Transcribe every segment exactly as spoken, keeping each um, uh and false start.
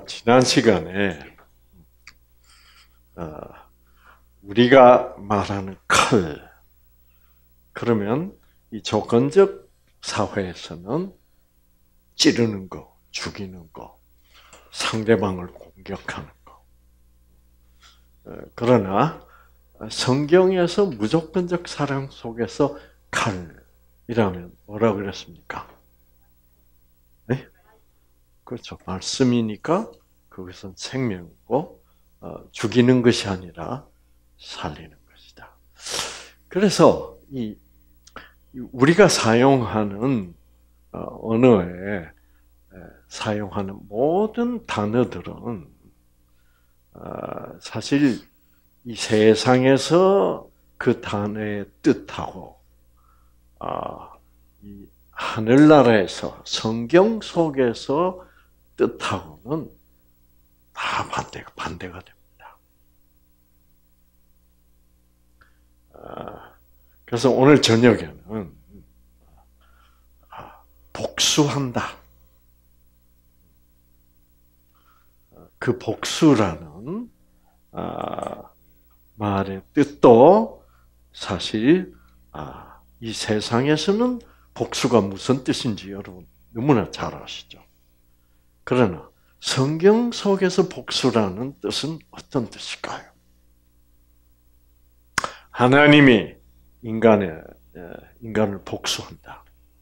지난 시간에 어, 우리가 말하는 칼, 그러면 이 조건적 사회에서는 찌르는 거, 죽이는 거, 상대방을 공격하는 거. 어, 그러나 성경에서 무조건적 사랑 속에서 칼이라면 뭐라 그랬습니까? 네? 그렇죠. 말씀이니까 그것은 생명이고 어, 죽이는 것이 아니라 살리는 것이다. 그래서 이 우리가 사용하는 어, 언어에 사용하는 모든 단어들은 어, 사실 이 세상에서 그 단어의 뜻하고 어, 이 하늘나라에서 성경 속에서 뜻하고는 다 반대가 반대가 됩니다. 그래서 오늘 저녁에는 복수한다. 그 복수라는 말의 뜻도 사실 이 세상에서는 복수가 무슨 뜻인지 여러분 너무나 잘 아시죠? 그러나 성경 속에서 복수라는 뜻은 어떤 뜻일까요? 하나님이 인간의 인간을 복수한다.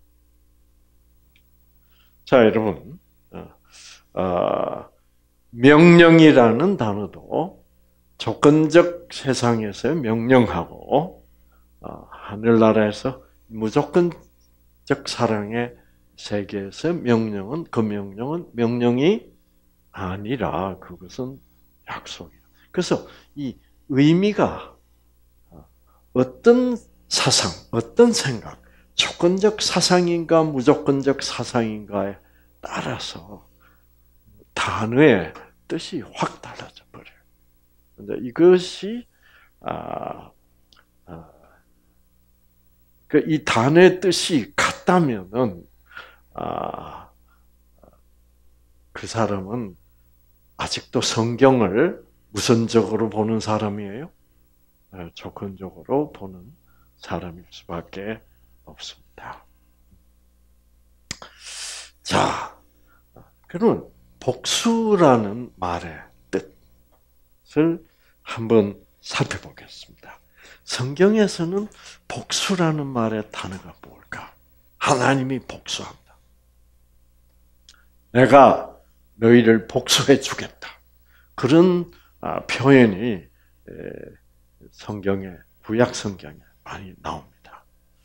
자, 여러분, 어, 명령이라는 단어도 조건적 세상에서 명령하고 어, 하늘나라에서 무조건적 사랑의 세계에서 명령은 그 명령은 명령이 아니라 그것은 약속이에요. 그래서 이 의미가 어떤 사상, 어떤 생각, 조건적 사상인가 무조건적 사상인가에 따라서 단어의 뜻이 확 달라져 버려요. 근데 이것이 아, 아, 그 이 단어의 뜻이 같다면은 아, 그 사람은 아직도 성경을 무선적으로 보는 사람이에요? 조건적으로 보는 사람일 수밖에 없습니다. 자, 그러면 복수라는 말의 뜻을 한번 살펴보겠습니다. 성경에서는 복수라는 말의 단어가 뭘까? 하나님이 복수한다. 내가 너희를 복수해 주겠다. 그런 표현이 성경에, 구약 성경에 많이 나옵니다.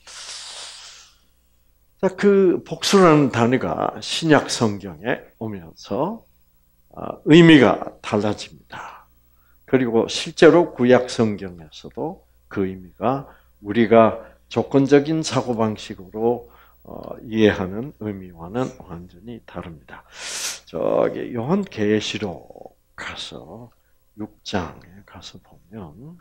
자, 그 복수라는 단어가 신약 성경에 오면서 의미가 달라집니다. 그리고 실제로 구약 성경에서도 그 의미가 우리가 조건적인 사고방식으로 이해하는 의미와는 완전히 다릅니다. 저기 요한계시록 가서 육 장에 가서 보면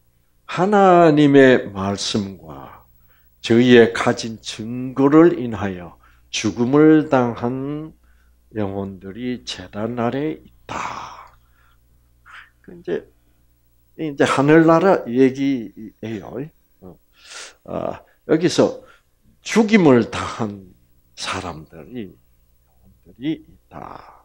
하나님의 말씀과 저희의 가진 증거를 인하여 죽음을 당한 영혼들이 제단 아래에 있다. 이제 이제 하늘나라 얘기예요. 아, 여기서 죽임을 당한 사람들이 영혼들이 있다.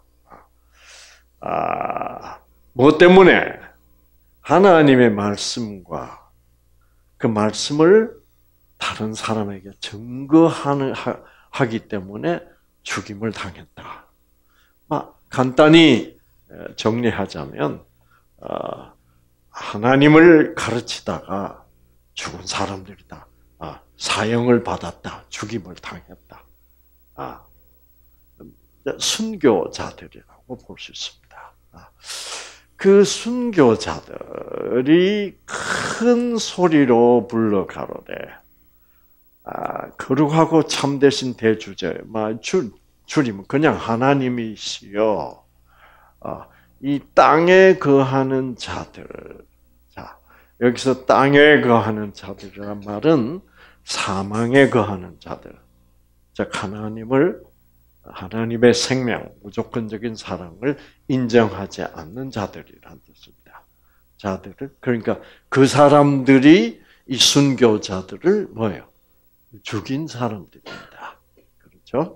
아, 뭐 때문에? 하나님의 말씀과 그 말씀을 다른 사람에게 증거하는 하기 때문에 죽임을 당했다. 간단히 정리하자면 하나님을 가르치다가 죽은 사람들이다. 사형을 받았다. 죽임을 당했다. 순교자들이라고 볼 수 있습니다. 그 순교자들이 큰 소리로 불러 가로되, 아, 거룩하고 참되신 대주제, 주, 주님은 그냥 하나님이시여, 아, 이 땅에 거하는 자들, 자, 여기서 땅에 거하는 자들이란 말은 사망에 거하는 자들, 즉 하나님을 하나님의 생명, 무조건적인 사랑을 인정하지 않는 자들이란 뜻입니다. 자들을 그러니까 그 사람들이 이 순교자들을 뭐예요? 죽인 사람들입니다. 그렇죠?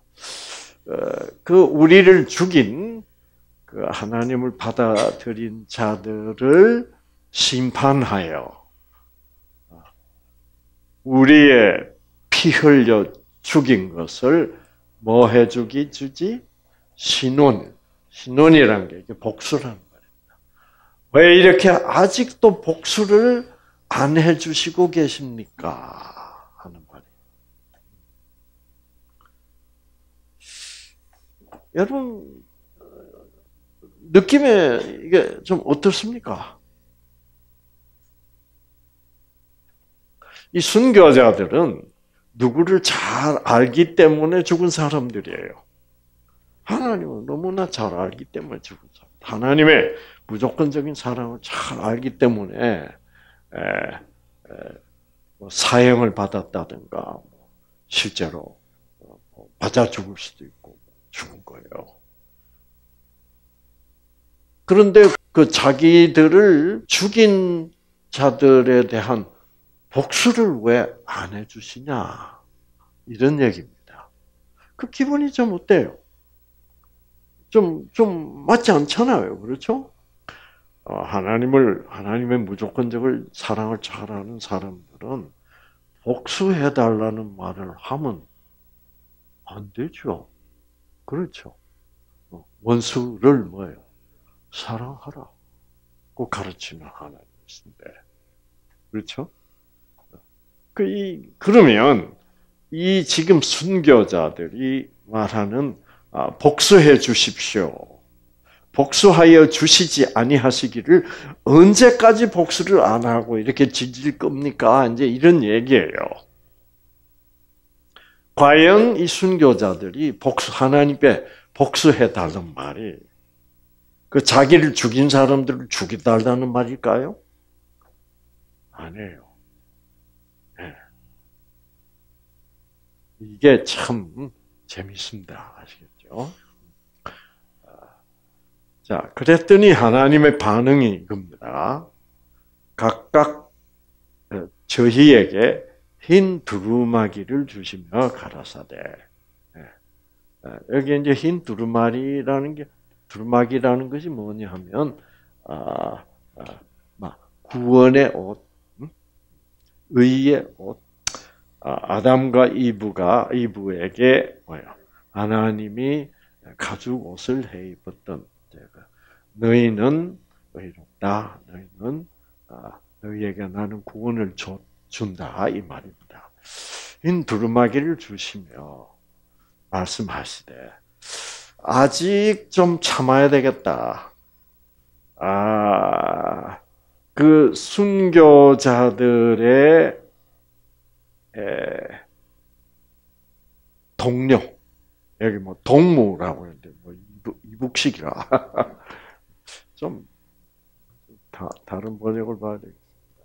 그 우리를 죽인 그 하나님을 받아들인 자들을 심판하여 우리의 피 흘려 죽인 것을 뭐 해주기 주지? 신원. 신원이라는 게 이게 복수라는 말입니다. 왜 이렇게 아직도 복수를 안 해주시고 계십니까? 하는 말이에요. 여러분, 느낌에 이게 좀 어떻습니까? 이 순교자들은 누구를 잘 알기 때문에 죽은 사람들이에요. 하나님을 너무나 잘 알기 때문에 죽은 사람. 하나님의 무조건적인 사랑을 잘 알기 때문에 에, 에, 뭐 사형을 받았다든가 실제로 맞아 죽을 수도 있고 죽은 거예요. 그런데 그 자기들을 죽인 자들에 대한 복수를 왜 안 해주시냐 이런 얘기입니다. 그 기분이 좀 어때요? 좀, 좀 맞지 않잖아요. 그렇죠? 어, 하나님을, 하나님의 무조건적인 사랑을 잘 아는 사람들은 복수해달라는 말을 하면 안 되죠. 그렇죠. 어, 원수를 뭐예요? 사랑하라. 꼭 가르치는 하나님이신데. 그렇죠? 그, 이, 그러면, 이 지금 순교자들이 말하는 아, 복수해 주십시오. 복수하여 주시지 아니하시기를 언제까지 복수를 안 하고 이렇게 지질 겁니까? 이제 이런 얘기예요. 과연 이 순교자들이 복수 하나님께 복수해 달라는 말이 그 자기를 죽인 사람들을 죽이달라는 말일까요? 아니에요. 네. 이게 참 재밌습니다. 아시겠죠? 자, 그랬더니 하나님의 반응이 이겁니다. 각각 저희에게 흰 두루마기를 주시며 가라사대. 여기 이제 흰 두루마리라는 게 두루마기라는 것이 뭐냐 하면 아, 아 구원의 옷, 의의 옷. 아담과 이브가 이브에게 뭐요? 하나님이 가죽 옷을 해 입었던 너희는 의롭다. 너희는 너희에게 나는 구원을 준다 이 말입니다. 흰 두루마기를 주시며 말씀하시되 아직 좀 참아야 되겠다. 아, 그 순교자들의 동료 여기 뭐 동무라고 하는데 뭐 이북식이라 좀 다, 다른 번역을 봐야 되겠습니다.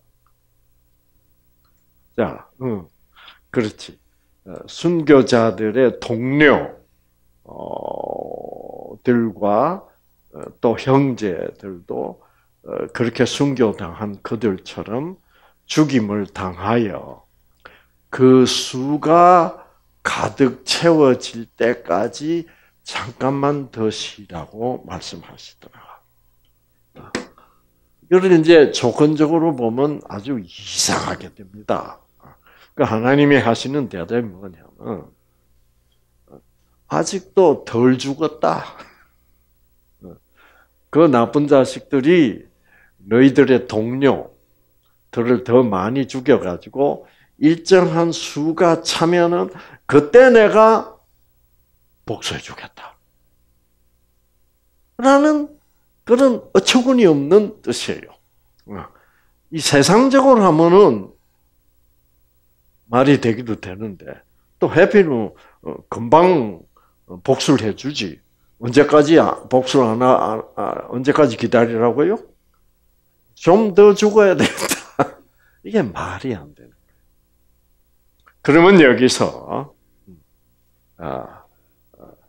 자, 응, 그렇지. 순교자들의 동료들과 또 형제들도 그렇게 순교당한 그들처럼 죽임을 당하여 그 수가 가득 채워질 때까지 잠깐만 더 쉬라고 말씀하시더라. 이걸 이제 조건적으로 보면 아주 이상하게 됩니다. 그 하나님이 하시는 대답이 뭐냐면 아직도 덜 죽었다. 그 나쁜 자식들이 너희들의 동료들을 더 많이 죽여가지고 일정한 수가 차면은 그때 내가 복수해 주겠다. 라는 그런 어처구니 없는 뜻이에요. 이 세상적으로 하면은 말이 되기도 되는데 또 해피는 금방 복수를 해주지. 언제까지 복수를 안 하, 언제까지 기다리라고요? 좀 더 죽어야 되겠다. 이게 말이 안 되는 거예요. 그러면 여기서 아,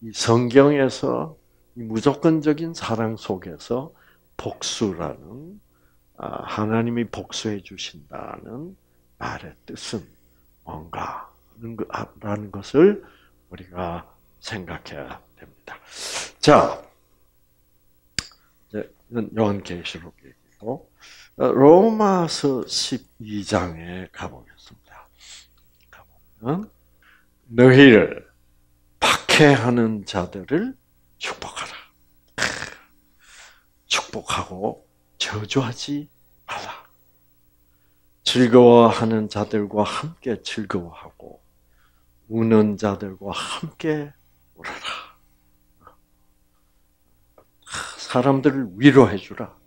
이 성경에서 이 무조건적인 사랑 속에서 복수라는 하나님이 복수해 주신다는 말의 뜻은 뭔가라는 것을 우리가 생각해야 됩니다. 자, 이제 요한계시록이고 로마서 십이 장에 가보겠습니다. 가보면 너희를 박해하는 자들을 축복하라. 축복하고 저주하지 말라. 즐거워하는 자들과 함께 즐거워하고 우는 자들과 함께 울어라. 사람들을 위로해 주라.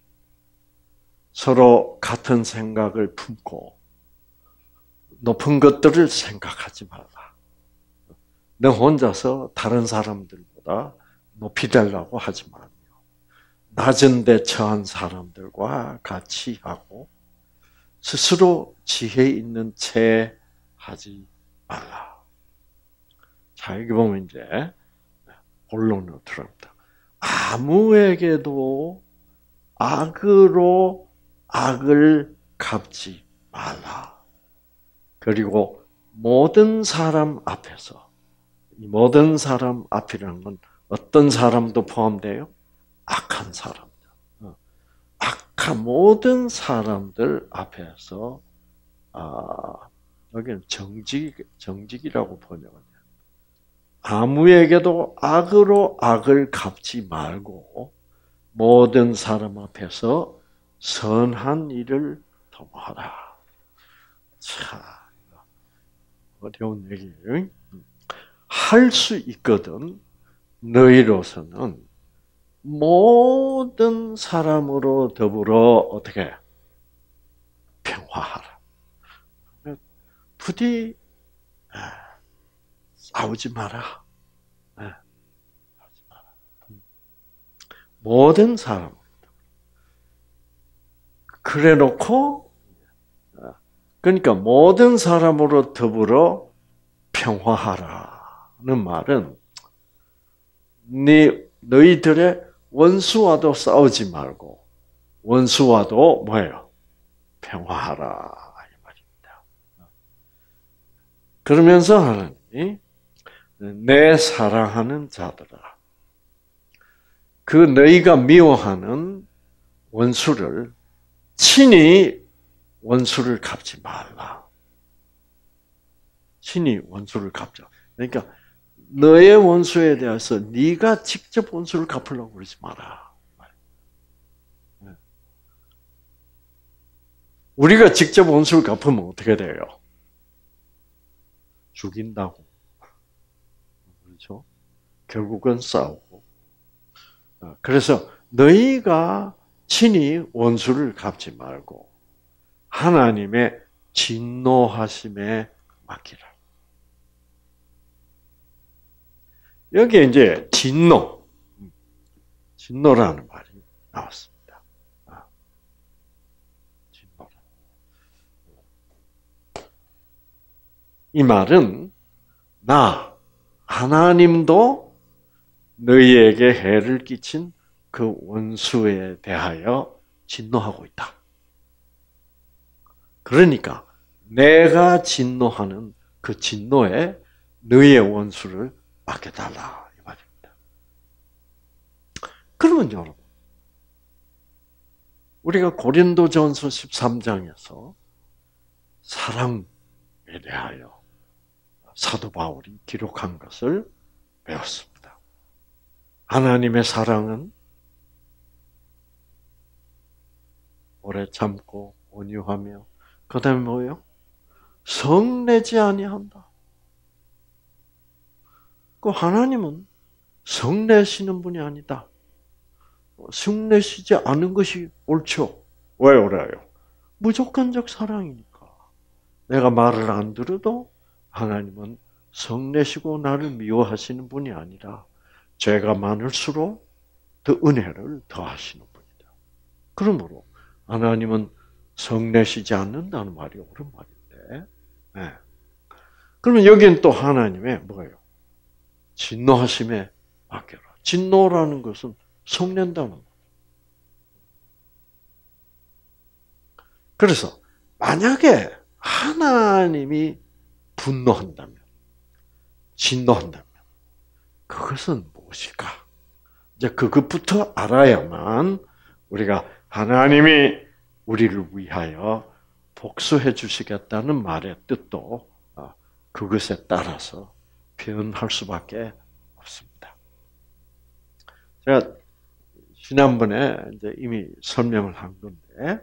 서로 같은 생각을 품고 높은 것들을 생각하지 말라. 너 혼자서 다른 사람들보다 높이 되려고 하지 말며 낮은 데 처한 사람들과 같이 하고 스스로 지혜 있는 채 하지 말라. 자, 여기 보면 이제 본론으로 들어갑니다. 아무에게도 악으로 악을 갚지 말라. 그리고 모든 사람 앞에서, 이 모든 사람 앞이라는 건 어떤 사람도 포함돼요? 악한 사람들. 악한 모든 사람들 앞에서, 아, 여기는 정직, 정직이라고 번역을 해요. 아무에게도 악으로 악을 갚지 말고 모든 사람 앞에서 선한 일을 도모하라. 자, 어려운 얘기예요. 할 수 있거든. 너희로서는 모든 사람으로 더불어 어떻게 평화하라. 부디 싸우지 마라. 싸우지 마라. 모든 사람. 그래놓고 그러니까 모든 사람으로 더불어 평화하라는 말은 네 너희들의 원수와도 싸우지 말고 원수와도 뭐예요? 평화하라 이 말입니다. 그러면서 하나님이 내 사랑하는 자들아, 그 너희가 미워하는 원수를 친히 원수를 갚지 말라. 친히 원수를 갚자. 그러니까 너의 원수에 대해서 네가 직접 원수를 갚으려고 그러지 마라. 우리가 직접 원수를 갚으면 어떻게 돼요? 죽인다고. 그렇죠? 결국은 싸우고. 그래서 너희가 친히 원수를 갚지 말고 하나님의 진노하심에 맡기라. 여기에 이제 진노, 진노라는 말이 나왔습니다. 진노. 이 말은 나 하나님도 너희에게 해를 끼친 그 원수에 대하여 진노하고 있다. 그러니까 내가 진노하는 그 진노에 너희의 원수를 맡겨달라 이 말입니다. 그러면 여러분, 우리가 고린도전서 십삼 장에서 사랑에 대하여 사도 바울이 기록한 것을 배웠습니다. 하나님의 사랑은 오래 참고 온유하며 그 다음에 뭐예요? 성내지 아니한다. 그 하나님은 성내시는 분이 아니다. 성내시지 않은 것이 옳죠. 왜 옳아요? 무조건적 사랑이니까. 내가 말을 안 들어도 하나님은 성내시고 나를 미워하시는 분이 아니라 죄가 많을수록 더 은혜를 더하시는 분이다. 그러므로 하나님은 성내시지 않는다는 말이 옳은 말인데, 네. 그러면 여기는 또 하나님의 뭐예요? 진노하심에 맡겨라. 진노라는 것은 성낸다는 거예요. 그래서 만약에 하나님이 분노한다면, 진노한다면 그것은 무엇일까? 이제 그것부터 알아야만 우리가 하나님이 우리를 위하여 복수해 주시겠다는 말의 뜻도 그것에 따라서 표현할 수밖에 없습니다. 제가 지난번에 이제 이미 설명을 한 건데,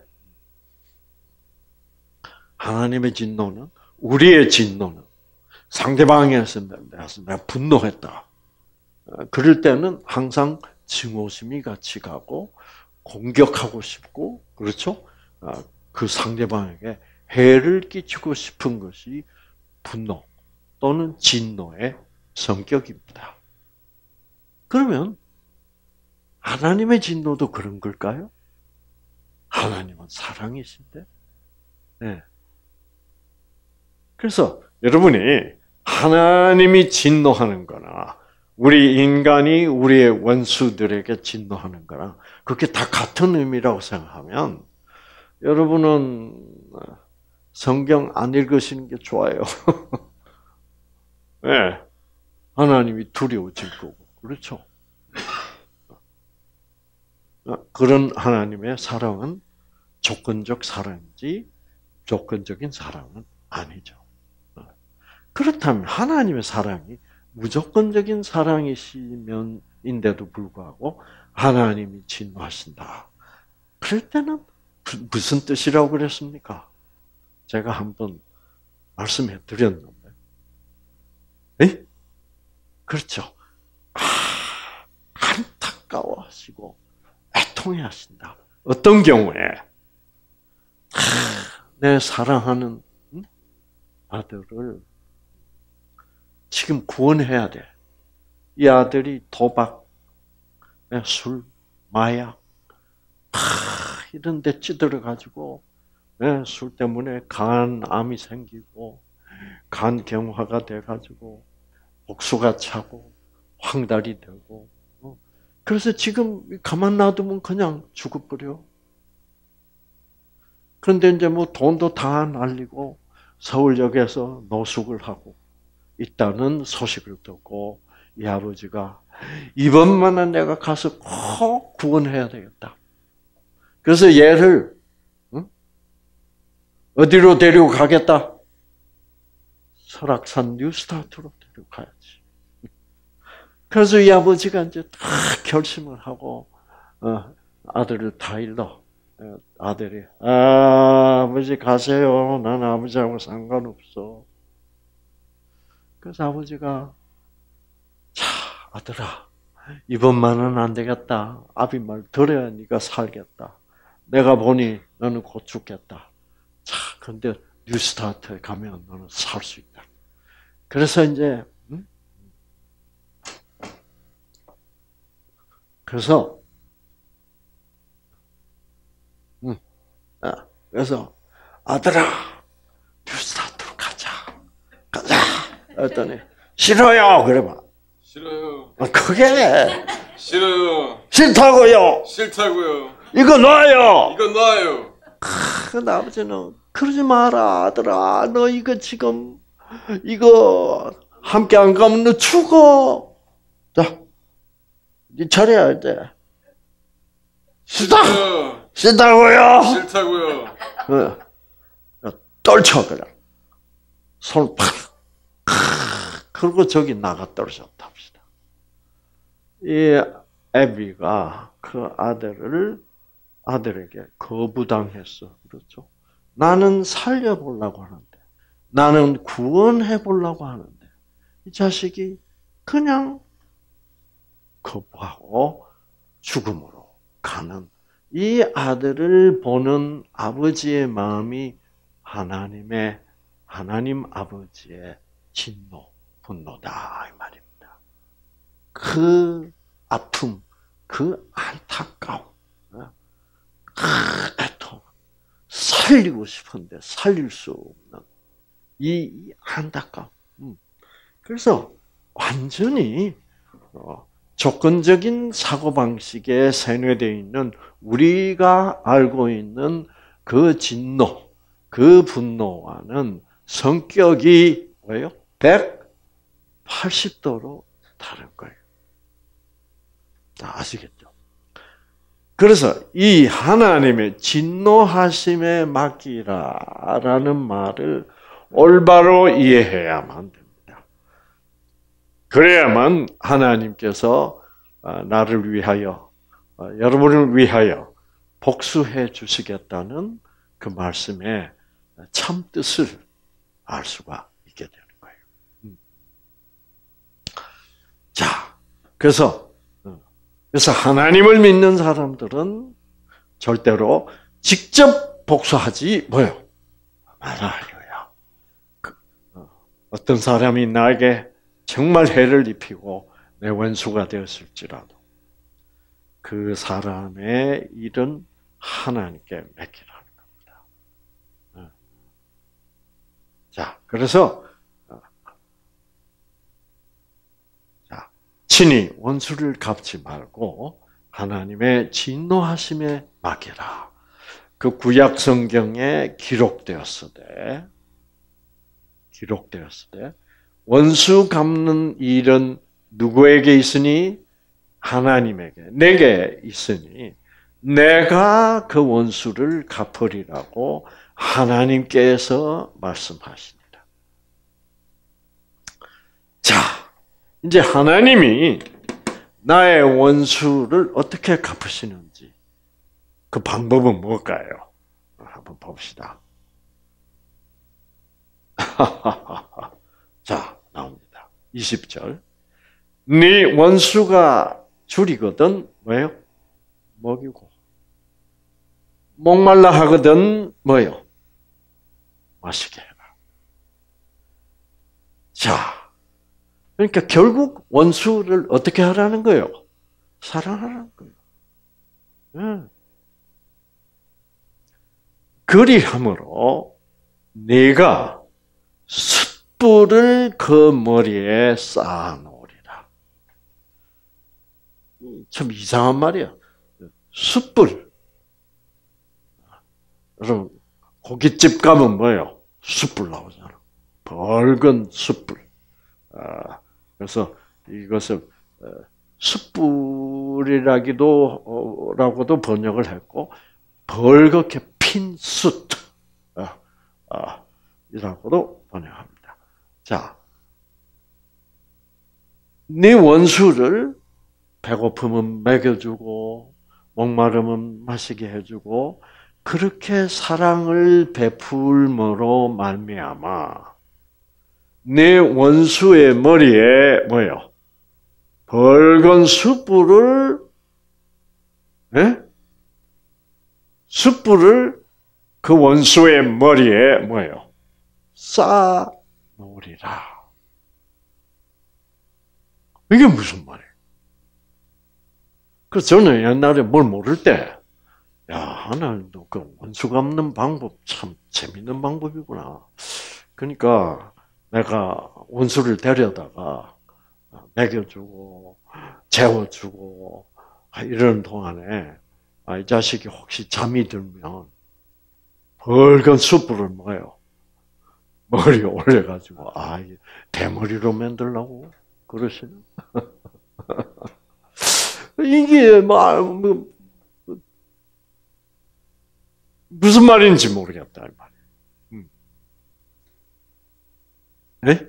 하나님의 진노는, 우리의 진노는 상대방에서 내가 분노했다. 그럴 때는 항상 증오심이 같이 가고 공격하고 싶고, 그렇죠? 그 상대방에게 해를 끼치고 싶은 것이 분노 또는 진노의 성격입니다. 그러면 하나님의 진노도 그런 걸까요? 하나님은 사랑이신데. 네. 그래서 여러분이 하나님이 진노하는 거나 우리 인간이 우리의 원수들에게 진노하는 거나 그게 다 같은 의미라고 생각하면 여러분은 성경 안 읽으시는 게 좋아요. 네. 하나님이 두려워질 거고, 그렇죠? 그런 하나님의 사랑은 조건적 사랑이지 조건적인 사랑은 아니죠. 그렇다면 하나님의 사랑이 무조건적인 사랑이시면인데도 불구하고 하나님이 진노하신다. 그럴 때는 무슨 뜻이라고 그랬습니까? 제가 한번 말씀해 드렸는데, 에? 그렇죠. 아, 안타까워하시고 애통해하신다. 어떤 경우에 아, 내 사랑하는 아들을 지금 구원해야 돼. 이 아들이 도박, 술, 마약, 아, 이런 데 찌들어가지고 술 때문에 간암이 생기고 간경화가 돼가지고 복수가 차고 황달이 되고, 그래서 지금 가만 놔두면 그냥 죽어버려. 그런데 이제 뭐 돈도 다 날리고 서울역에서 노숙을 하고 있다는 소식을 듣고 이 아버지가 이번만은 내가 가서 꼭 구원해야 되겠다. 그래서 얘를 응? 어디로 데리고 가겠다? 설악산 뉴스타트로 데리고 가야지. 그래서 이 아버지가 이제 다 결심을 하고 어, 아들을 다 일러. 아들이 아, 아버지 가세요. 난 아버지하고 상관없어. 그래서 아버지가 자 아들아 이번만은 안 되겠다. 아비 말 들어야 네가 살겠다. 내가 보니 너는 곧 죽겠다. 자 근데 뉴스타트에 가면 너는 살 수 있다. 그래서 이제 응? 그래서 응. 아, 그래서 아들아 뉴스타트로 가자. 가자. 했더니 싫어요. 그래봐. 싫어요. 아, 그게 싫어요. 싫다고요. 싫다고요. 이거 놔요. 이거 놔요. 그 아버지는 그러지 마라 아들아. 너 이거 지금 이거 함께 안 가면 너 죽어. 자, 네 차례야 돼. 싫다. 싫다고요. 싫다고요. 어, 떨쳐 그냥 손 팍. 그리고 저기 나가 떨어졌다 합시다. 이 애비가 그 아들을 아들에게 거부당했어. 그렇죠? 나는 살려보려고 하는데, 나는 구원해보려고 하는데, 이 자식이 그냥 거부하고 죽음으로 가는 이 아들을 보는 아버지의 마음이 하나님의, 하나님 아버지의 진노, 분노다. 이 말입니다. 그 아픔, 그 안타까움, 그 애통, 살리고 싶은데 살릴 수 없는 이 안타까움. 그래서 완전히 조건적인 사고방식에 세뇌되어 있는 우리가 알고 있는 그 진노, 그 분노와는 성격이 뭐예요? 백팔십 도로 다른 거예요. 아시겠죠? 그래서 이 하나님의 진노하심에 맡기라라는 말을 올바로 이해해야만 됩니다. 그래야만 하나님께서 나를 위하여, 여러분을 위하여 복수해 주시겠다는 그 말씀의 참 뜻을 알 수가 있게 되는 거예요. 자, 그래서 그래서 하나님을 믿는 사람들은 절대로 직접 복수하지 뭐요? 말아요. 그, 어떤 사람이 나에게 정말 해를 입히고 내 원수가 되었을지라도 그 사람의 일은 하나님께 맡기라는 겁니다. 자, 그래서 자, 친히 원수를 갚지 말고 하나님의 진노하심에 맡기라. 그 구약 성경에 기록되었으되 기록되었으되 원수 갚는 일은 누구에게 있으니? 하나님에게, 내게 있으니 내가 그 원수를 갚으리라고 하나님께서 말씀하십니다. 자, 이제 하나님이 나의 원수를 어떻게 갚으시는지 그 방법은 뭘까요? 한번 봅시다. 자, 나옵니다. 이십 절. 네 원수가 줄이거든 뭐예요? 먹이고. 목말라 하거든 뭐예요? 마시게 해라. 자, 그러니까 결국 원수를 어떻게 하라는 거예요? 사랑하라는 거예요. 네. 그리함으로 네가 숯불을 그 머리에 쌓아놓으리라. 참 이상한 말이야. 숯불. 여러분 고깃집 가면 뭐예요? 숯불 나오잖아. 붉은 숯불. 그래서 이것을 숯불이라기도 라고도 번역을 했고 벌겋게 핀 숯. 이라고도 번역합니다. 자, 네 원수를 배고프면 먹여주고 목마르면 마시게 해주고 그렇게 사랑을 베풀므로 말미암아 네 원수의 머리에 뭐예요? 붉은 숯불을 예? 숯불을 그 원수의 머리에 뭐예요? 쌓아 놓으리라. 이게 무슨 말이에요? 그래서 저는 옛날에 뭘 모를 때, 야, 하나님도 그 원수 갚는 방법 참 재밌는 방법이구나. 그러니까 내가 원수를 데려다가 먹여주고, 재워주고, 이런 동안에 이 자식이 혹시 잠이 들면 붉은 숯불을 뭐예요? 머리에 올려가지고, 아, 대머리로 만들라고 그러시는? 이게, 뭐, 뭐, 무슨 말인지 모르겠다, 이 말이에요. 음. 네?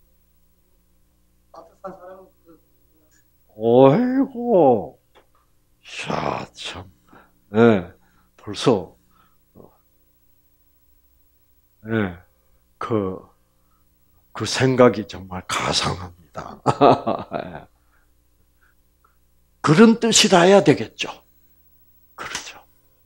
어이고, 야, 참, 네, 벌써, 네. 그, 그 생각이 정말 가상합니다. 그런 뜻이라야 되겠죠. 그렇죠.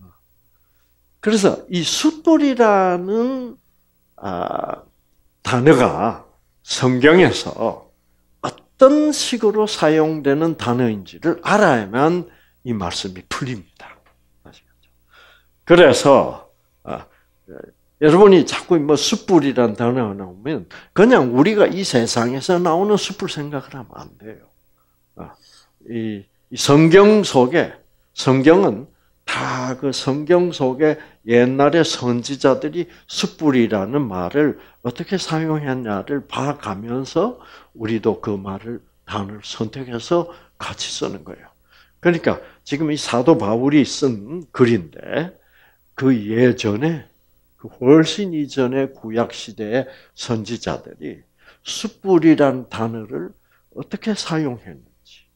그래서 이 숯불이라는 아, 단어가 성경에서 어떤 식으로 사용되는 단어인지를 알아야만 이 말씀이 풀립니다. 아시겠죠? 그래서 아, 여러분이 자꾸 뭐 숯불이란 단어가 나오면 그냥 우리가 이 세상에서 나오는 숯불 생각을 하면 안 돼요. 이 성경 속에 성경은 다 그 성경 속에 옛날의 선지자들이 숯불이라는 말을 어떻게 사용했냐를 봐가면서 우리도 그 말을 단어를 선택해서 같이 쓰는 거예요. 그러니까 지금 이 사도 바울이 쓴 글인데 그 예전에 그 훨씬 이전의 구약 시대의 선지자들이 숯불이란 단어를 어떻게 사용했는지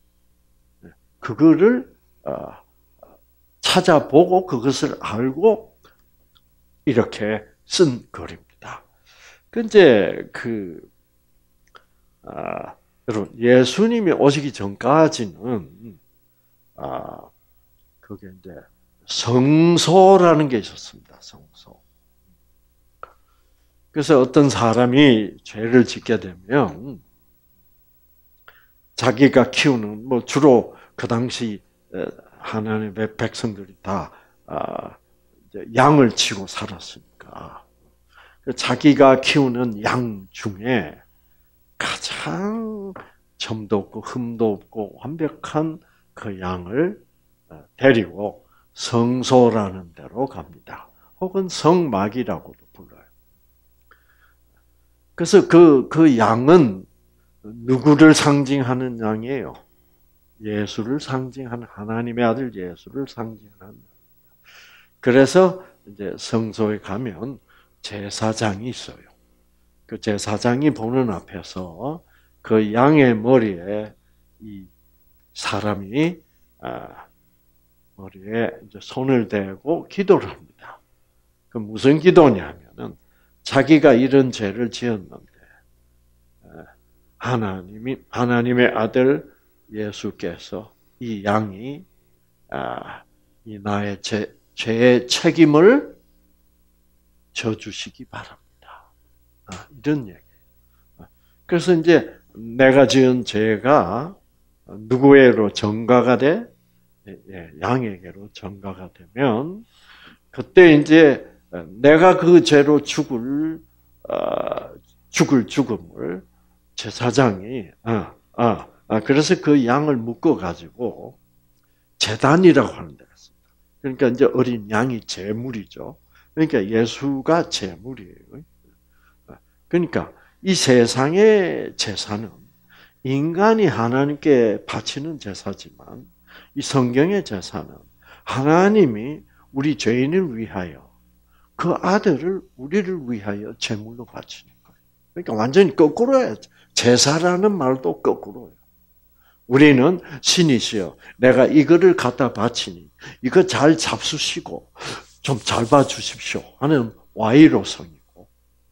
그거를 찾아보고 그것을 알고 이렇게 쓴 글입니다. 근데 그 아, 여러분 예수님이 오시기 전까지는 아 그게 이제 성소라는 게 있었습니다. 성소. 그래서 어떤 사람이 죄를 짓게 되면 자기가 키우는 뭐 주로 그 당시 하나님의 백성들이 다 양을 치고 살았으니까 자기가 키우는 양 중에 가장 점도 없고 흠도 없고 완벽한 그 양을 데리고 성소라는 데로 갑니다. 혹은 성막이라고도 불러요. 그래서 그, 그 양은 누구를 상징하는 양이에요? 예수를 상징하는 하나님의 아들 예수를 상징하는. 그래서 이제 성소에 가면 제사장이 있어요. 그 제사장이 보는 앞에서 그 양의 머리에 이 사람이 아, 머리에 이제 손을 대고 기도를 합니다. 그 무슨 기도냐면은 자기가 이런 죄를 지었는데 하나님이 하나님의 아들 예수께서 이 양이 아, 이 나의 죄, 죄의 책임을 져주시기 바랍니다. 아, 이런 얘기. 그래서 이제 내가 지은 죄가 누구에게로 전가가 돼? 예, 양에게로 전가가 되면 그때 이제 내가 그 죄로 죽을 어, 죽을 죽음을 제사장이 아, 아, 아 그래서 그 양을 묶어 가지고 제단이라고 하는 데가 있습니다. 그러니까 이제 어린 양이 제물이죠. 그러니까 예수가 제물이에요. 그러니까 이 세상의 제사는 인간이 하나님께 바치는 제사지만 이 성경의 제사는 하나님이 우리 죄인을 위하여 그 아들을 우리를 위하여 제물로 바치는 거예요. 그러니까 완전히 거꾸로예요. 제사라는 말도 거꾸로예요. 우리는 신이시여 내가 이거를 갖다 바치니 이거 잘 잡수시고 좀 잘 봐주십시오 하는 와이로성이고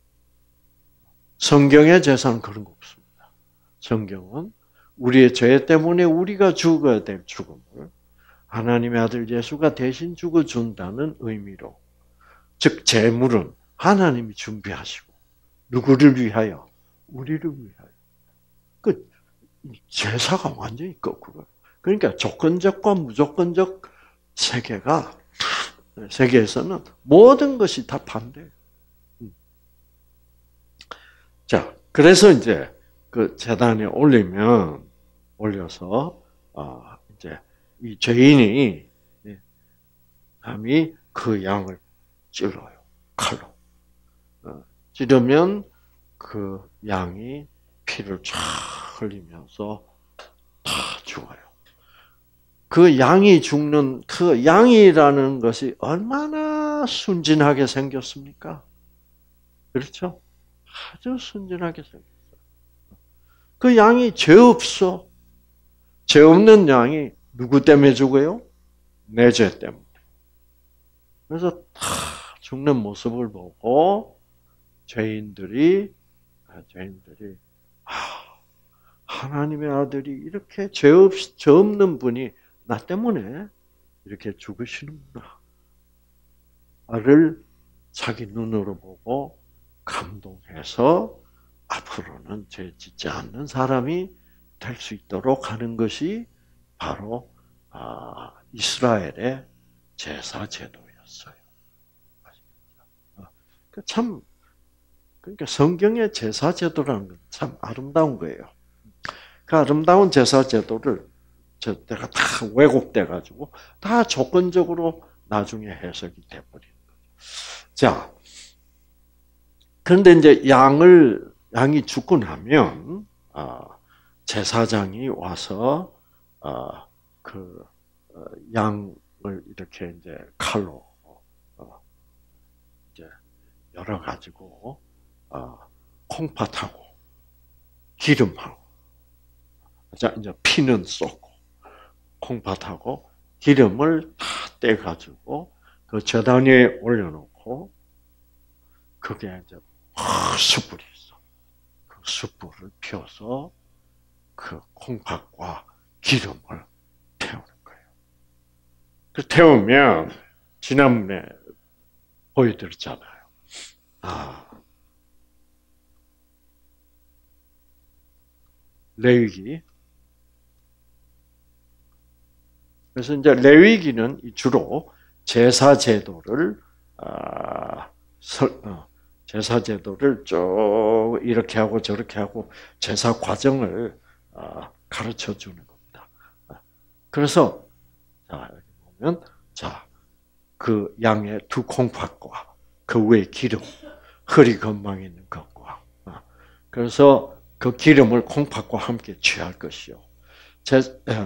성경의 제사는 그런 거 없습니다. 성경은 우리의 죄 때문에 우리가 죽어야 될 죽음을 하나님의 아들 예수가 대신 죽어준다는 의미로 즉 제물은 하나님이 준비하시고 누구를 위하여? 우리를 위하여. 그 제사가 완전히 거꾸로요. 그러니까 조건적과 무조건적 세계가 세계에서는 모든 것이 다 반대예요. 자, 그래서 이제 그 제단에 올리면 올려서 아 이제 이 죄인이 감히 그 양을 찔러요 칼로 어, 찌르면 그 양이 피를 쫙 흘리면서 다 죽어요. 그 양이 죽는 그 양이라는 것이 얼마나 순진하게 생겼습니까? 그렇죠? 아주 순진하게 생겼어요. 그 양이 죄 없어. 죄 없는 양이 누구 때문에 죽어요? 내 죄 때문에. 그래서 다 죽는 모습을 보고 죄인들이 죄인들이 아, 하나님의 아들이 이렇게 죄 없, 죄 없는 분이 나 때문에 이렇게 죽으시는구나. 를 자기 눈으로 보고 감동해서 앞으로는 죄 짓지 않는 사람이 될 수 있도록 하는 것이 바로 이스라엘의 제사 제도였어요. 참, 그러니까 성경의 제사 제도라는 건 참 아름다운 거예요. 그 아름다운 제사 제도를 저 때가 다 왜곡돼 가지고 다 조건적으로 나중에 해석이 돼 버린 거죠. 자, 그런데 이제 양을 양이 죽고 나면 아, 제사장이 와서 아, 그 양을 이렇게 이제 칼로 어, 이제 열어 가지고 어, 콩팥하고 기름하고 자 이제 피는 쏟고 콩팥하고 기름을 다 떼 가지고 그 제단 위에 올려놓고 그게 이제 숯불이 있어. 그 숯불을 펴서 그 콩팥과 기름을 태우는 거예요. 그 태우면 지난번에 보여드렸잖아요. 아, 레위기. 그래서 이제 레위기는 주로 제사 제도를 아, 설, 어, 제사 제도를 쭉 이렇게 하고 저렇게 하고 제사 과정을 아, 가르쳐 주는 겁니다. 그래서 자 여기 보면 자 그 양의 두 콩팥과 그 위에 기름, 허리 건망 있는 것과 그래서 그 기름을 콩팥과 함께 취할 것이요. 제,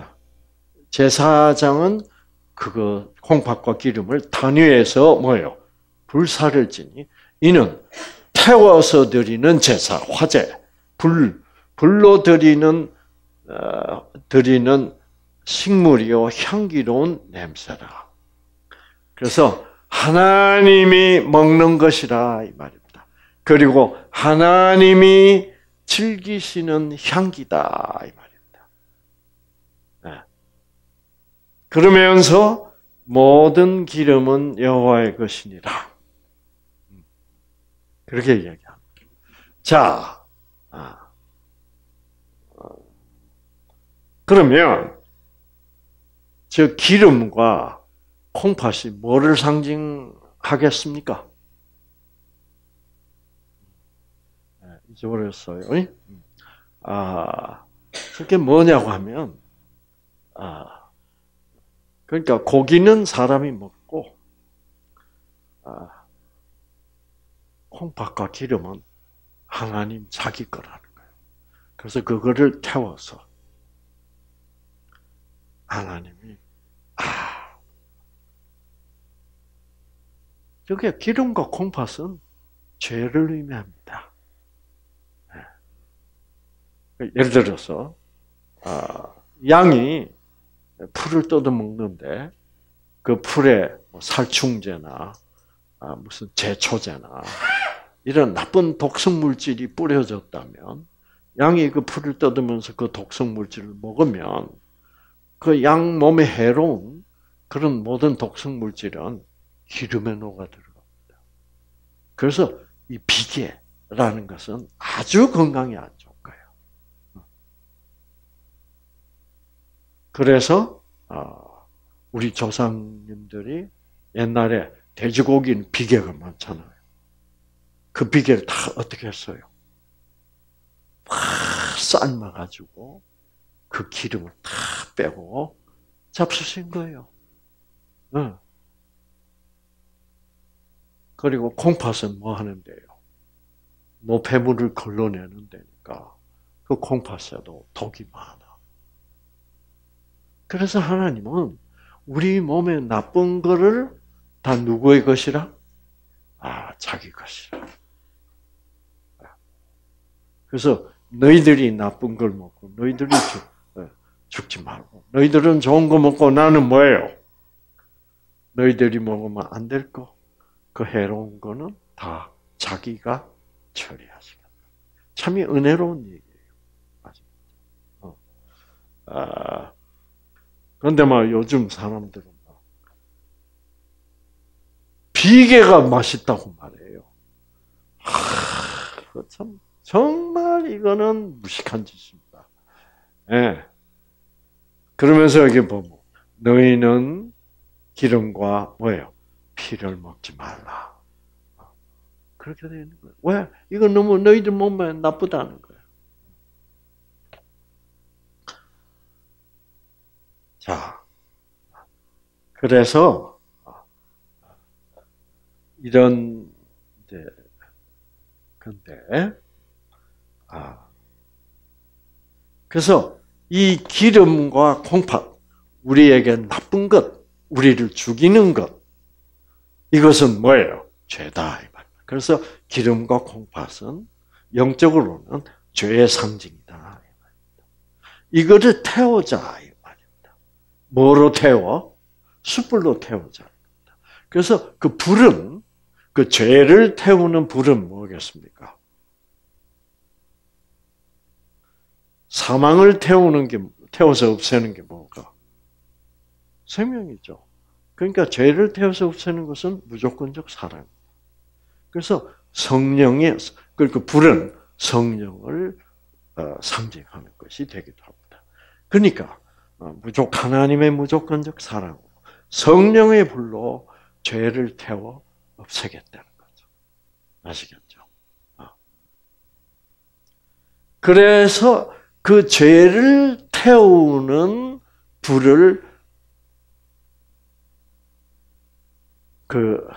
제사장은 그거 콩팥과 기름을 단 위에서 뭐예요? 불사를 지니 이는 태워서 드리는 제사, 화제, 불, 불로 드리는 어, 드리는 식물이요 향기로운 냄새라. 그래서 하나님이 먹는 것이라 이 말입니다. 그리고 하나님이 즐기시는 향기다 이 말입니다. 네. 그러면서 모든 기름은 여호와의 것이니라. 그렇게 이야기합니다. 자, 아, 그러면 저 기름과 콩팥이 뭐를 상징하겠습니까? 잊어버렸어요. 아, 그게 뭐냐고 하면, 아, 그러니까 고기는 사람이 먹고, 아, 콩팥과 기름은 하나님 자기 거라는 거예요. 그래서 그거를 태워서 하나님이 아, 저게 기름과 콩팥은 죄를 의미합니다. 예를 들어서 아, 양이 풀을 뜯어 먹는데 그 풀에 살충제나 아, 무슨 제초제나 이런 나쁜 독성 물질이 뿌려졌다면 양이 그 풀을 뜯으면서 그 독성 물질을 먹으면 그 양 몸에 해로운 그런 모든 독성 물질은 기름에 녹아 들어갑니다. 그래서 이 비계라는 것은 아주 건강에 안 좋은 거예요. 그래서 우리 조상님들이 옛날에 돼지고기는 비계가 많잖아요. 그 비계를 다 어떻게 했어요? 막 삶아가지고 그 기름을 다 빼고 잡수신 거예요. 응. 그리고 콩팥은 뭐 하는데요? 노폐물을 걸러내는 데니까 그 콩팥에도 독이 많아. 그래서 하나님은 우리 몸에 나쁜 거를 다 누구의 것이라? 아, 자기 것이라. 그래서 너희들이 나쁜 걸 먹고 너희들이 죽, 죽지 말고 너희들은 좋은 거 먹고 나는 뭐예요? 너희들이 먹으면 안 될 거, 그 해로운 거는 다 자기가 처리하시겠다. 참이 은혜로운 얘기예요. 어. 아, 그런데 막 요즘 사람들은 막 비계가 맛있다고 말해요. 하, 참 정말 이거는 무식한 짓입니다. 예. 그러면서 여기 보면 너희는 기름과 뭐예요? 피를 먹지 말라. 그렇게 되는 거예요. 왜? 이거 너무 너희들 몸에 나쁘다는 거예요. 자, 그래서 이런 이제 근데 아 그래서 이 기름과 콩팥 우리에게 나쁜 것, 우리를 죽이는 것 이것은 뭐예요? 죄다. 그래서 기름과 콩팥은 영적으로는 죄의 상징이다. 이거를 태우자 이 말입니다. 뭐로 태워? 숯불로 태우자. 그래서 그 불은 그 죄를 태우는 불은 뭐겠습니까? 사망을 태우는 게 태워서 없애는 게 뭔가? 생명이죠. 그러니까 죄를 태워서 없애는 것은 무조건적 사랑. 그래서 성령의 그 불은 성령을 상징하는 것이 되기도 합니다. 그러니까 무조 하나님의 무조건적 사랑으로 성령의 불로 죄를 태워 없애겠다는 거죠. 아시겠죠? 그래서 그 죄를 태우는 불을 그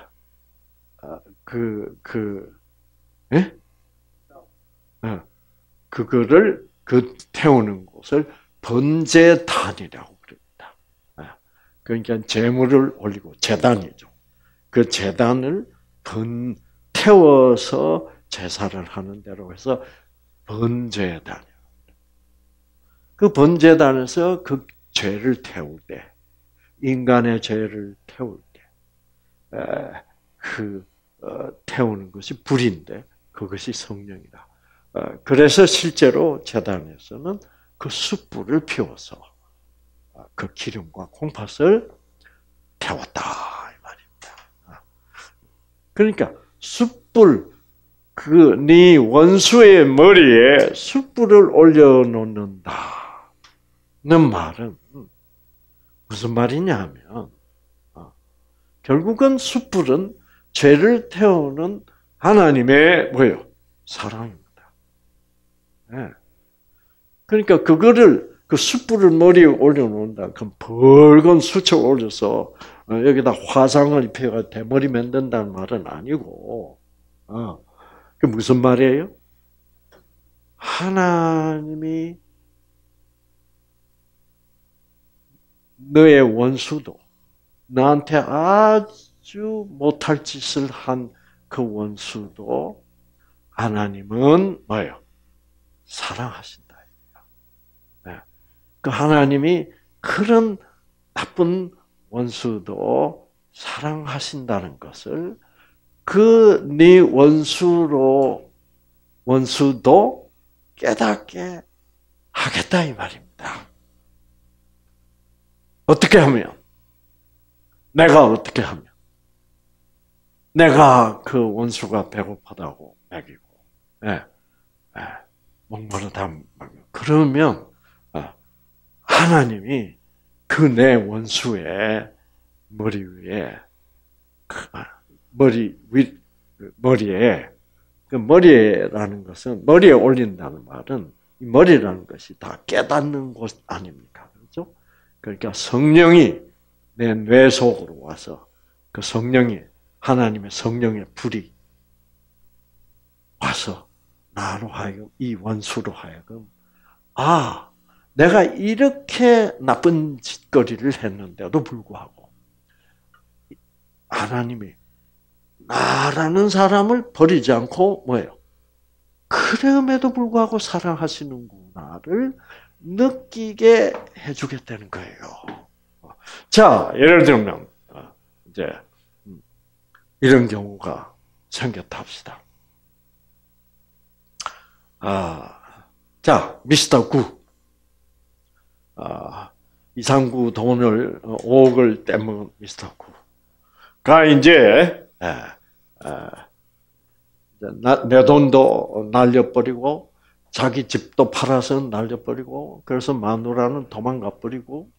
그, 그, 예? 어, 그거를, 그 태우는 곳을 번제단이라고 그럽니다. 그러니까 제물을 올리고, 제단이죠. 그 제단을 번, 태워서 제사를 하는 대로 해서 번제단이에요. 그 번제단에서 그 죄를 태울 때, 인간의 죄를 태울 때, 그, 어, 태우는 것이 불인데 그것이 성령이다. 어, 그래서 실제로 제단에서는 그 숯불을 피워서 어, 그 기름과 콩팥을 태웠다 이 말입니다. 그러니까 숯불 그 네 원수의 머리에 숯불을 올려놓는다는 말은 무슨 말이냐면 어, 결국은 숯불은 죄를 태우는 하나님의 뭐예요? 사랑입니다. 네. 그러니까 그거를 그 숯불을 머리에 올려놓는다. 그럼 붉은 숯을 올려서 여기다 화상을 입혀가 대머리 만든다는 말은 아니고, 어, 그 무슨 말이에요? 하나님이 너의 원수도 나한테 아주 못할 짓을 한 그 원수도 하나님은 뭐예요? 사랑하신다. 네. 그 하나님이 그런 나쁜 원수도 사랑하신다는 것을 그 네 원수로 원수도 깨닫게 하겠다 이 말입니다. 어떻게 하면? 내가 어떻게 하면? 내가 그 원수가 배고프다고 먹이고, 예, 예, 목마르다 먹이고, 그러면 하나님이 그 내 원수의 머리 위에 머리 위 머리에 그 머리라는 것은 머리에 올린다는 말은 이 머리라는 것이 다 깨닫는 곳 아닙니까? 그렇죠? 그러니까 성령이 내 뇌 속으로 와서 그 성령이 하나님의 성령의 불이 와서 나로 하여금 이 원수로 하여금 아 내가 이렇게 나쁜 짓거리를 했는데도 불구하고 하나님이 나라는 사람을 버리지 않고 뭐예요? 그럼에도 불구하고 사랑하시는구나를 느끼게 해주겠다는 거예요. 자, 예를 들면 이제 이런 경우가 생겼다 합시다. 아, 자, 미스터 구. 아, 이상구 돈을 오억을 떼먹은 미스터 구가 이제 에, 에, 내 돈도 날려버리고 자기 집도 팔아서 날려버리고 그래서 마누라는 도망가 버리고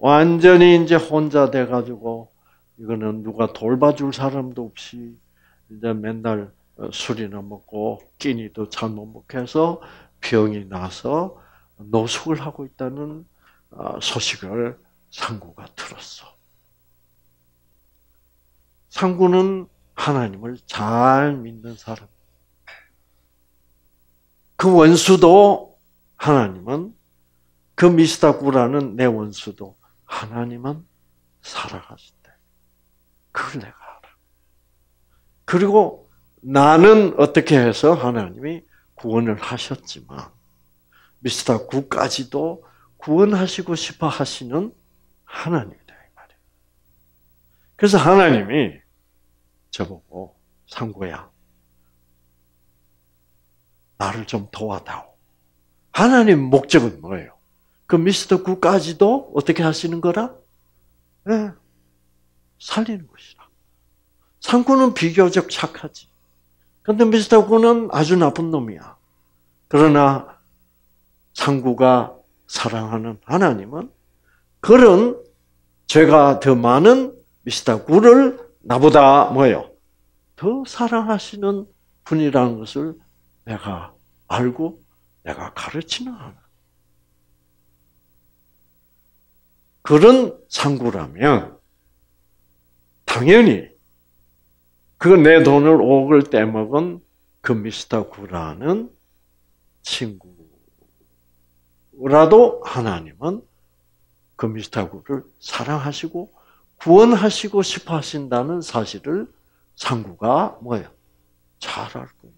완전히 이제 혼자 돼가지고 이거는 누가 돌봐줄 사람도 없이 이제 맨날 술이나 먹고 끼니도 잘못 먹고 해서 병이 나서 노숙을 하고 있다는 소식을 상구가 들었어. 상구는 하나님을 잘 믿는 사람. 그 원수도 하나님은, 그 미스다구라는 내 원수도 하나님은 살아가신대. 그걸 내가 알아. 그리고 나는 어떻게 해서 하나님이 구원을 하셨지만 미스다구까지도 구원하시고 싶어 하시는 하나님이다 이 말이에요. 그래서 하나님이 저보고 상구야, 나를 좀 도와다오. 하나님 목적은 뭐예요? 그 미스터 구까지도 어떻게 하시는 거라? 네, 살리는 것이라. 상구는 비교적 착하지. 근데 미스터 구는 아주 나쁜 놈이야. 그러나 상구가 사랑하는 하나님은 그런 죄가 더 많은 미스터 구를 나보다 뭐예요? 더 사랑하시는 분이라는 것을 내가 알고 내가 가르치는 하나. 그런 상구라면 당연히 그 내 돈을 오억을 떼먹은 그 미스터 구라는 친구라도 하나님은 그 미스터 구를 사랑하시고 구원하시고 싶어 하신다는 사실을 상구가 뭐예요? 잘 알고.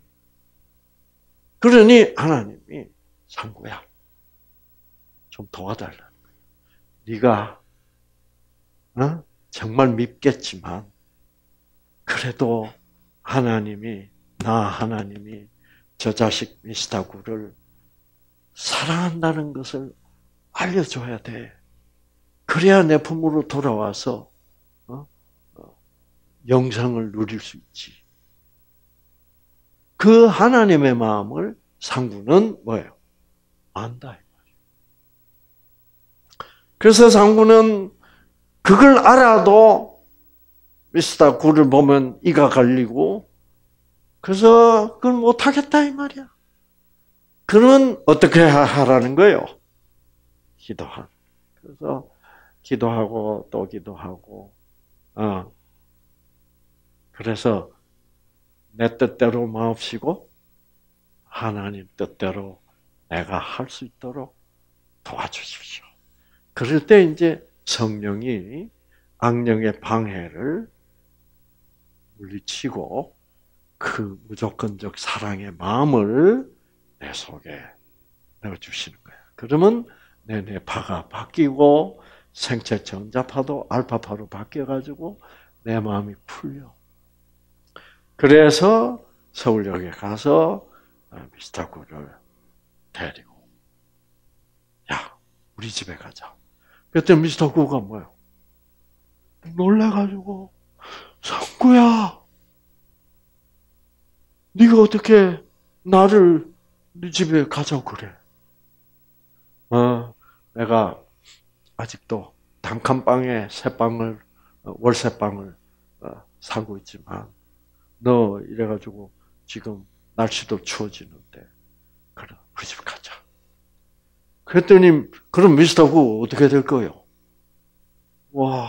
그러니 하나님이 상구야, 좀 도와달라는 거예요. 네가 어? 정말 밉겠지만 그래도 하나님이 나 하나님이 저 자식 미스터 구를 사랑한다는 것을 알려줘야 돼. 그래야 내 품으로 돌아와서 어? 어, 영생을 누릴 수 있지. 그 하나님의 마음을 상구는 뭐예요? 안다. 그래서 상구는 그걸 알아도 미스터 구를 보면 이가 갈리고, 그래서 그걸 못하겠다 이 말이야. 그러면 어떻게 하라는 거예요? 기도하. 그래서 기도하고 또 기도하고, 어. 그래서 내 뜻대로 마옵시고 하나님 뜻대로 내가 할 수 있도록 도와주십시오. 그럴 때 이제 성령이 악령의 방해를 물리치고 그 무조건적 사랑의 마음을 내 속에 넣어주시는 거예요. 그러면 내 뇌파가 바뀌고 생체 전자파도 알파파로 바뀌어가지고 내 마음이 풀려. 그래서 서울역에 가서 미스터 구를 데리고, 야, 우리 집에 가자. 그때 미스터 구가 뭐예요? 놀래가지고, 상구야, 네가 어떻게 나를 네 집에 가자고 그래? 어, 내가 아직도 단칸방에 새 방을, 월세 방을 살고 있지만, 너 이래가지고 지금 날씨도 추워지는데, 그래, 우리 집 가자. 그랬더니, 그럼 미스터 구 어떻게 될 거예요? 와,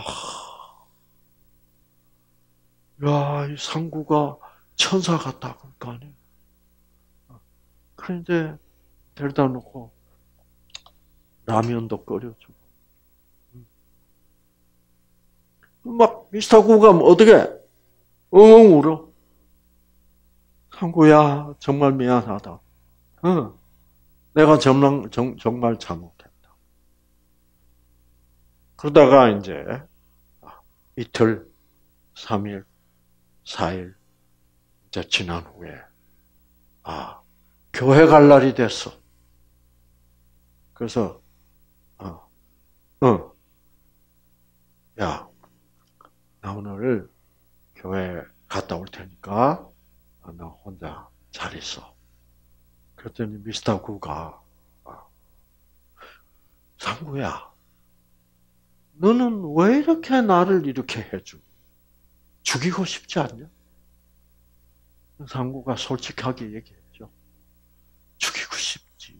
야, 이 상구가 천사 같다, 그럴 거 아니에요? 그런데, 데려다 놓고, 라면도 끓여주고. 막, 미스터 구가 어떻게, 엉엉 울어. 상구야, 정말 미안하다. 어, 내가 정말, 정, 정말 잘못했다. 그러다가 이제 이틀, 삼일, 사일 이제 지난 후에 아, 교회 갈 날이 됐어. 그래서 어, 어, 야, 나 오늘 교회 갔다 올 테니까 너 혼자 잘 있어. 그랬더니 미스터 구가 상구야, 너는 왜 이렇게 나를 이렇게 해주? 죽이고 싶지 않냐? 상구가 솔직하게 얘기했죠. 죽이고 싶지.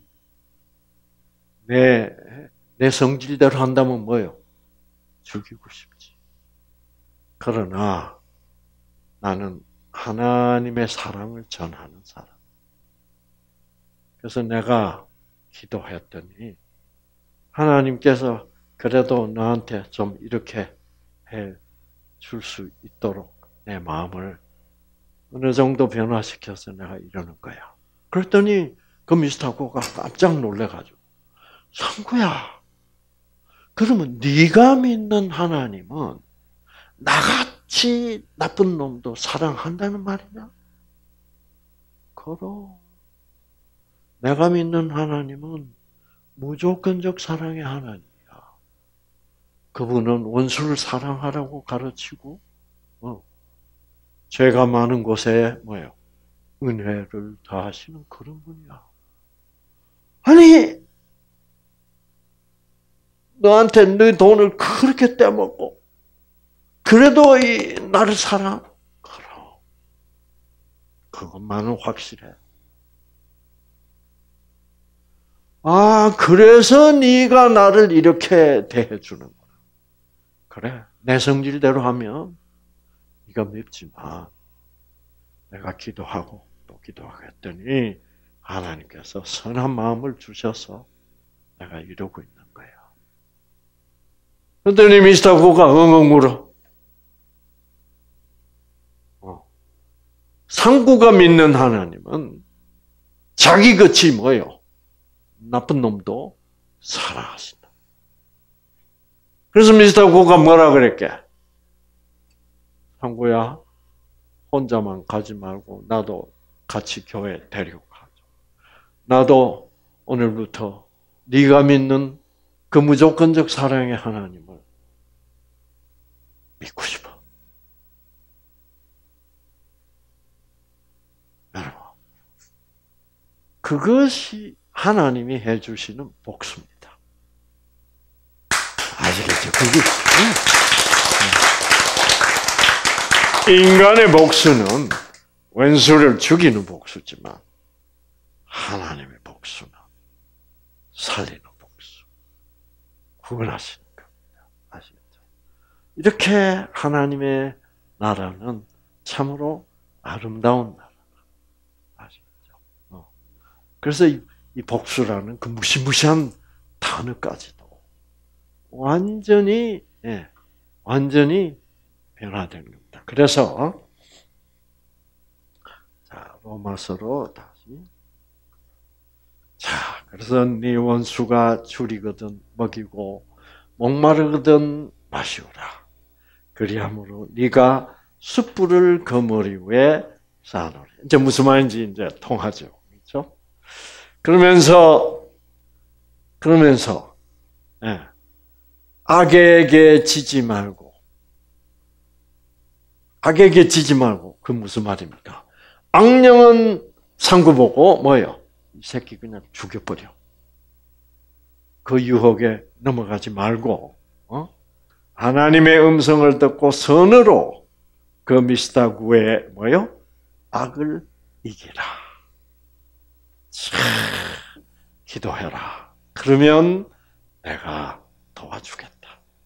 내, 내 성질대로 한다면 뭐요? 죽이고 싶지. 그러나 나는 하나님의 사랑을 전하는 사람. 그래서 내가 기도했더니 하나님께서 그래도 너한테 좀 이렇게 해 줄 수 있도록 내 마음을 어느 정도 변화시켜서 내가 이러는 거야. 그랬더니 그 미스터고가 깜짝 놀래가지고 상구야, 그러면 네가 믿는 하나님은 나같이 나쁜 놈도 사랑한다는 말이냐? 그럼 내가 믿는 하나님은 무조건적 사랑의 하나님이야. 그분은 원수를 사랑하라고 가르치고, 어, 죄가 많은 곳에 뭐예요? 은혜를 더하시는 그런 분이야. 아니, 너한테 네 돈을 그렇게 떼먹고, 그래도 이 나를 사랑? 그럼 그것만은 확실해. 아, 그래서 네가 나를 이렇게 대해주는 거야. 그래, 내 성질대로 하면 네가 밉지만 내가 기도하고 또 기도하겠더니 하나님께서 선한 마음을 주셔서 내가 이러고 있는 거야. 그랬더니 미스터 구가 엉엉 울어. 어. 상구가 믿는 하나님은 자기같이 뭐예요? 나쁜 놈도 사랑하신다. 그래서 미스터 구가 뭐라 그랬게? 상구야, 혼자만 가지 말고 나도 같이 교회 데리고 가자. 나도 오늘부터 네가 믿는 그 무조건적 사랑의 하나님을 믿고 싶어. 여러분, 그것이 하나님이 해주시는 복수입니다. 아시겠죠? 그게 인간의 복수는 원수를 죽이는 복수지만 하나님의 복수는 살리는 복수, 구원하시는 겁니다. 아시겠죠? 이렇게 하나님의 나라는 참으로 아름다운 나라. 아시겠죠? 어. 그래서 이, 이 복수라는 그 무시무시한 단어까지도 완전히, 예, 완전히 변화된 겁니다. 그래서, 자, 로마서로 다시. 자, 그래서 네 원수가 줄이거든 먹이고, 목마르거든 마시오라. 그리함으로 네가 숯불을 그머리 위에 쌓아놓으라. 이제 무슨 말인지 이제 통하죠. 그렇죠? 그러면서, 그러면서, 예. 악에게 지지 말고, 악에게 지지 말고, 그 무슨 말입니까? 악령은 상구 보고, 뭐예요? 이 새끼 그냥 죽여버려. 그 유혹에 넘어가지 말고, 어? 하나님의 음성을 듣고 선으로 그 미스터구의 뭐예요? 악을 이기라. 참, 기도해라. 그러면 내가 도와주겠다.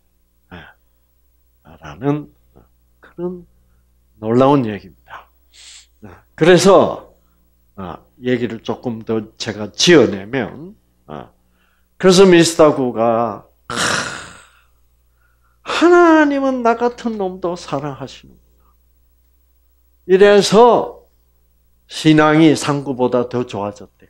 라는 그런 놀라운 얘기입니다. 그래서 얘기를 조금 더 제가 지어내면, 그래서 미스터구가 하나님은 나 같은 놈도 사랑하시는구나. 이래서 신앙이 상구보다 더 좋아졌대.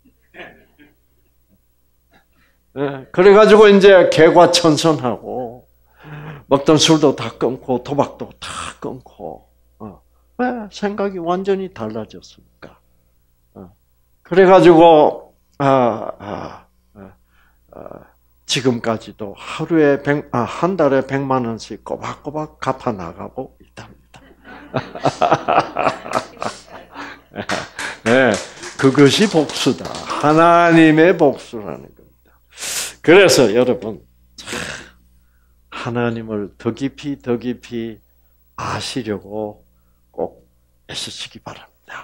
그래가지고 이제 개과천선하고 먹던 술도 다 끊고 도박도 다 끊고, 어. 왜? 생각이 완전히 달라졌으니까. 어. 그래가지고 아, 아, 아, 아, 지금까지도 하루에 백, 아, 한 달에 백만 원씩 꼬박꼬박 갚아 나가고 있답니다. 네, 그것이 복수다. 하나님의 복수라는 겁니다. 그래서 여러분, 하나님을 더 깊이 더 깊이 아시려고 꼭 애쓰시기 바랍니다.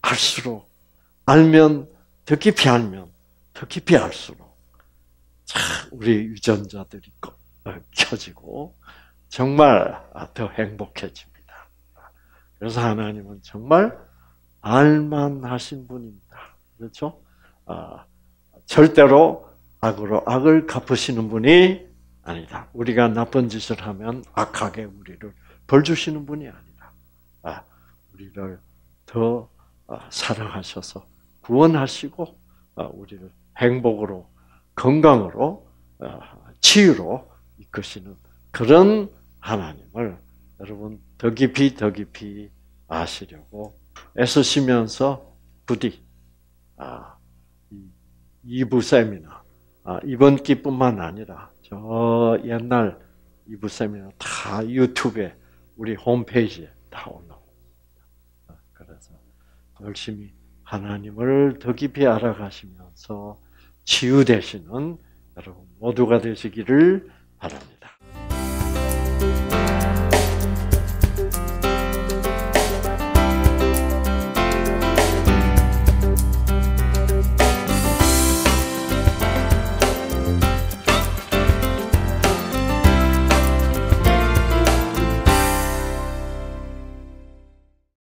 알수록 알면 더 깊이 알면 더 깊이 알수록 참 우리 유전자들이 켜지고 정말 더 행복해집니다. 그래서 하나님은 정말 알만하신 분입니다. 그렇죠? 아, 절대로 악으로 악을 갚으시는 분이 아니다. 우리가 나쁜 짓을 하면 악하게 우리를 벌 주시는 분이 아니다. 아, 우리를 더 사랑하셔서 구원하시고 우리를 행복으로 건강으로 치유로 이끄시는 그런 하나님을 여러분 더 깊이 더 깊이 아시려고 애쓰시면서 부디 이 부 세미나 이번 기뿐만 아니라 저 옛날 이 부 세미나 다 유튜브에 우리 홈페이지에 다 올라옵니다. 그래서 열심히 하나님을 더 깊이 알아가시면서 치유되시는 여러분 모두가 되시기를 바랍니다.